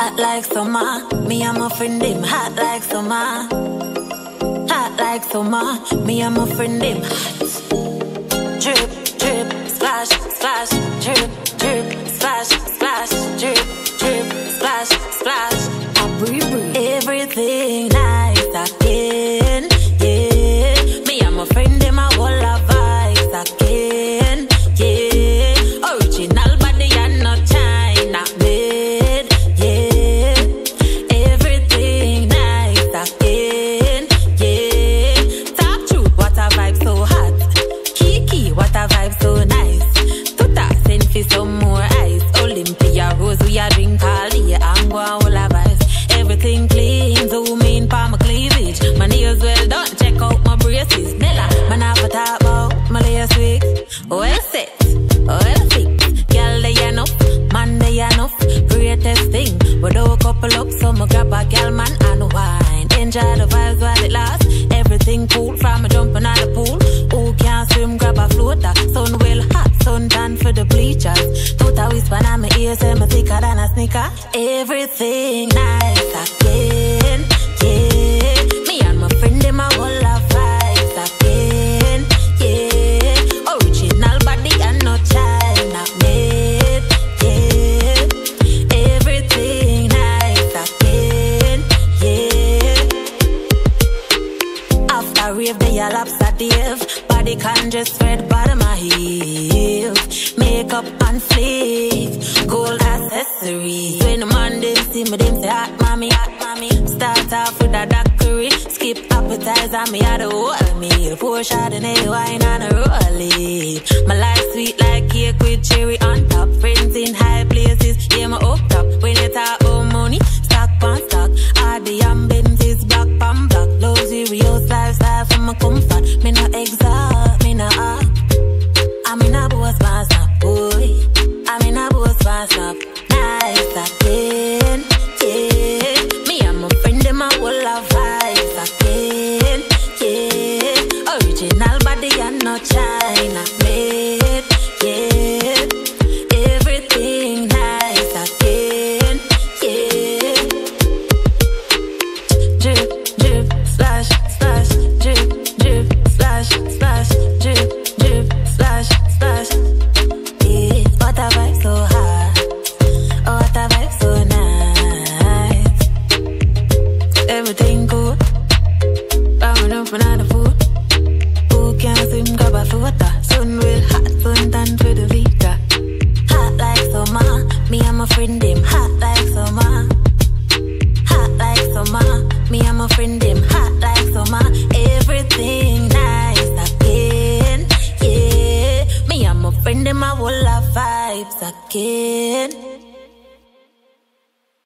Hot like summer, me and my friend them hot like summer. Hot like summer, me and my friend them hot. Drip, drip, splash, splash, drip, drip, splash, splash, drip, drip, splash, splash. I breathe, everything nice again, yeah. Me and my friend them a whole of vibes again, yeah. Original body and not China made, yeah. Everything nice again, yeah. Talk truth, what a vibe so hot. Kiki, what a vibe so nice. Tuta send for some more ice. Olympia Rose, we a drink all day. I'm going all a vibes. Everything clean, zoom in pa my cleavage. My nails well done, check out my braces. Nella, man have a talk about my layers wig. Well set, well fixed. Girl they enough, man they enough. Greatest thing, we do a couple up, so me grab a girl man and wine. Enjoy the vibes while it lasts. Everything cool from me jumping out the pool. Who can't swim, grab a floater. Sun well hot, sun tan for the bleachers. Tuta whisper in my ears, say me thicker than a sneaker. Everything nice again, yeah. Me and my friend them a whole of vibes again, yeah. Original body and no China made, yeah. Everything nice again, yeah. After rave, they all lobster Dave. Body can just red bottom my heels. Makeup and fleek, gold accessories. When the man them see me, them say hot mommy, hot mommy. Start off with a daiquiri, skip appetizer, me had a whole meal. Pour Chardonnay wine and a roll. My life sweet like cake with cherry on top. Friends in high places, yeah me up top. When you talk about money, stock pan stock. All the ambience black pan black. Luxurious lifestyle for my comfort. Me no exalt, me no up. I'm in a boss pass up, boy. I'm in a boss pass up. Nice again, yeah. Me and my friend them a whole of vibes again, yeah. Original body and no China made, yeah. Everything nice again, yeah. Drip, drip, splash, splash, drip, drip, splash, splash, drip, drip, splash, splash. Yeah, what a vibe so hot. Oh, what a vibe so nice. Everything good. Bowing up another food. Who can't swim, grab a floater. Sun will hot, sun tan for the vita. Hot like summer. Me and my friend them hot like summer. Hot like summer. Me and my friend them hot like summer. Everything nice again, yeah. Me and my friend them a whole of vibes again.